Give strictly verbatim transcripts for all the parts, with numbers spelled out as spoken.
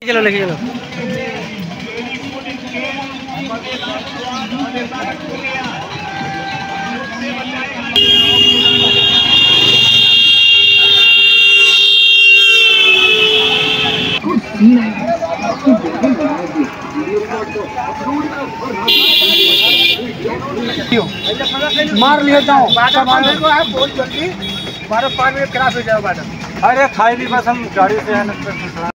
चलो लेके चलो। मार लेता हूँ बहुत जल्दी बारह पाँच मिनट क्रॉस हो जाओ मैडम। अरे खाई नहीं बस हम गाड़ी से है ना।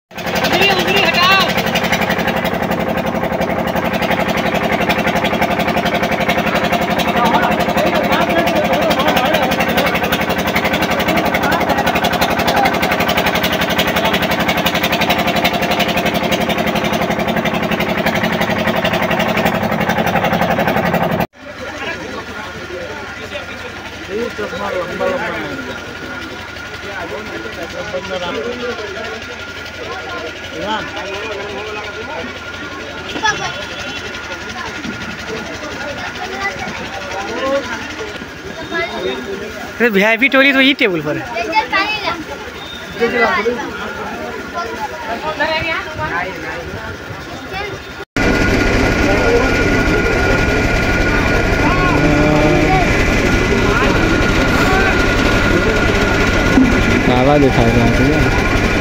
वी आई पी टोली तो ये टेबल पर है। काला दिखाई रहा है।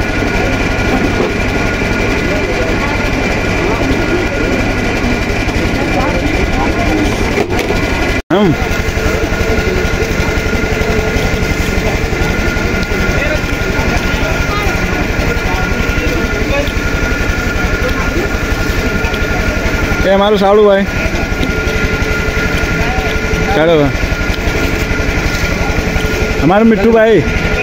हम ये हमारू साड़ू भाई चलो हमारे मिट्टू भाई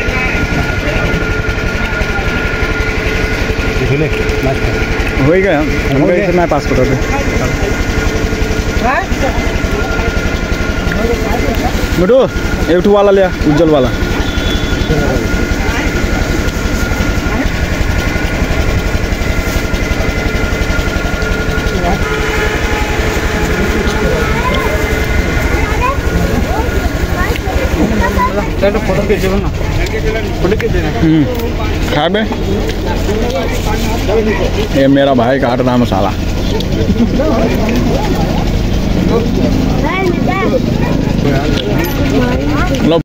हो गया मैं पास करो मिट्टू एक वाला लिया उज्जवल वाला। खा बे ये मेरा भाई काट रहा मसाला। लो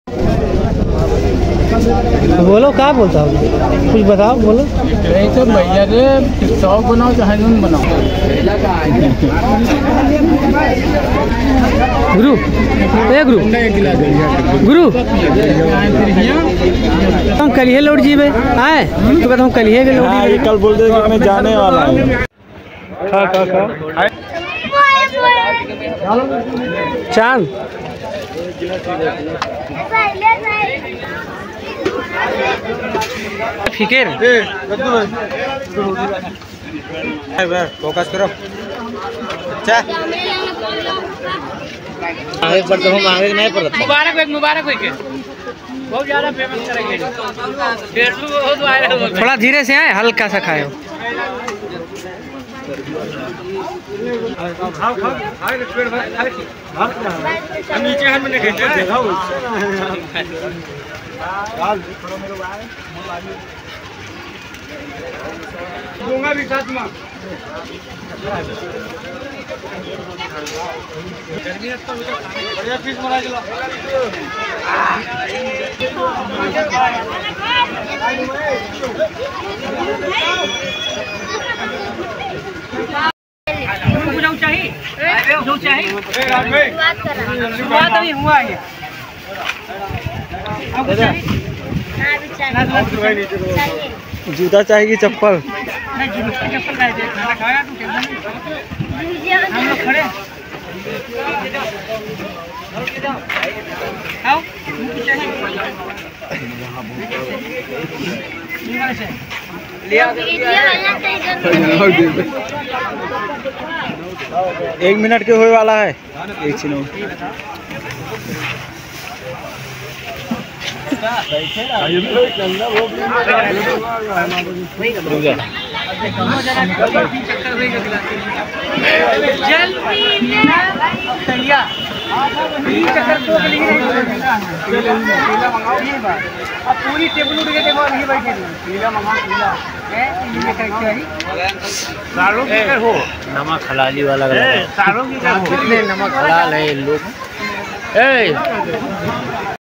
बोलो क्या बोलता हो कुछ बताओ बोलो। तो भैया रे सौ बनाओ चाहे नून बनाओ। गुरु ए गुरु गुरु हम कल ही लौट जीवे आए तो कहता हम कल ही के लौट जीवे। कल बोल दे कि मैं जाने वाला हूँ। खा खा खा चांद फिकर फोकस करो। अच्छा आगे बढ़ तो हम आगे नहीं पड़ता। मुबारक हो मुबारक हो के बहुत ज्यादा फेमस करेंगे। थोड़ा धीरे से आए हल्का सा खाए नीचे हाथ में दूंगा भी साथ में। बढ़िया पीस बना चलो। जो चाहिए जो चाहिए शुरुआत अभी हुआ है। जूता चाहिए चप्पल चप्पल खाना खाया हम लोग खड़े आओ एक मिनट के होए वाला है। एक छिनो जल्दी अब पूरी टेबल उठ के देखो नहीं बैठे पीला मंगाओ पीला है ये क्या है सारों की कर हो नमक हलाली वाला सारों की कर हो कितने नमक हलाल है लोग।